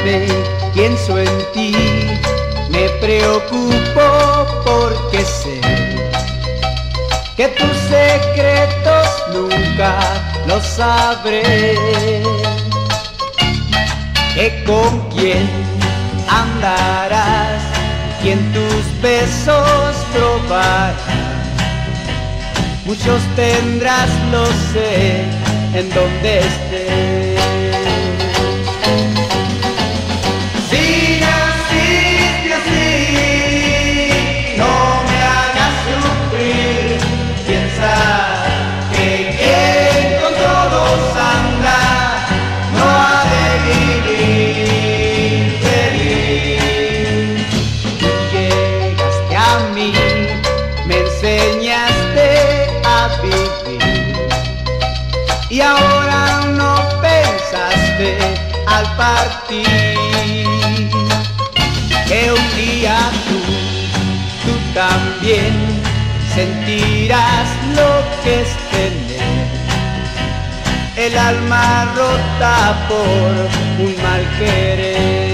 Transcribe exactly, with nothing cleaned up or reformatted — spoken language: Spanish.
triste, pienso en ti, me preocupo porque sé que tus secretos nunca los sabré. Que con quién andarás, quién tus besos probarás. Muchos tendrás, lo sé, en donde estés. Si naciste así, no me hagas sufrir. Piensa que quien con todos anda no ha de vivir feliz. Tú llegaste a mí, me enseñaste a vivir, y ahora no pensaste al partir que un día tú, tú también sentirás lo que es tener el alma rota por un mal querer.